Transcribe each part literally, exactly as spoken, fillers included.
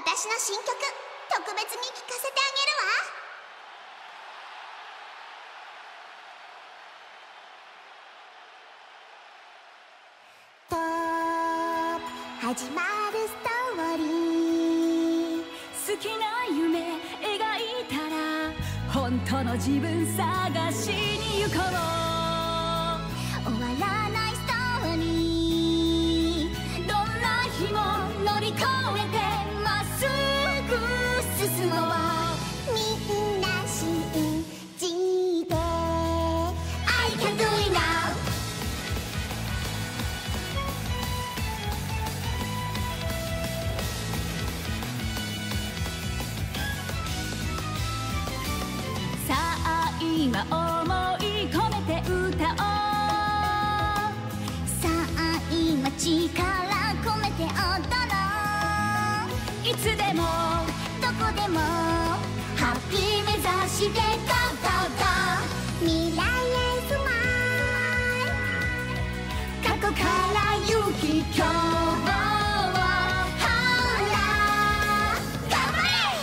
私の新曲特別に聴かせてあげるわ。と始まるストーリー、 好きな夢描いたら本当の自分探しに行こう。 終わらないストーリー、 どんな日も乗り越えてまっすぐ進もう。 みんな信じて I can do it now。 さあ今思い込めて歌おう。 さあ今力込めて踊ろう。 いつでもどこでもハッピー目指して Go Go Go。 未来へスマイル、過去から勇気今日をほら頑張れ。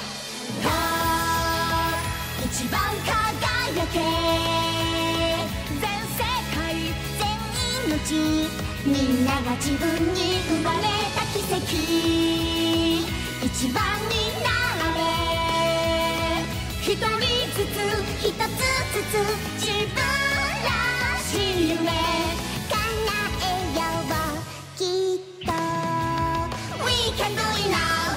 一番輝け全世界全命、みんなが自分に生まれた奇跡。一番になれ、一人ずつ一つずつ自分らしい夢叶えようきっと We can do it now。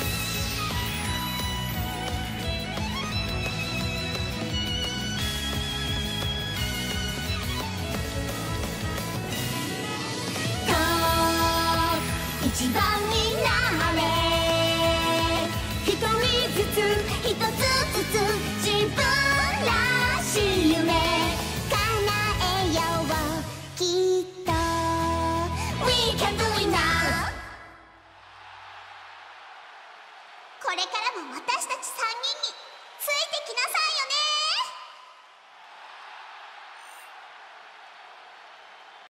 一番になれ、一人ずつ一つずつ自分らしい夢叶えようきっと We can do it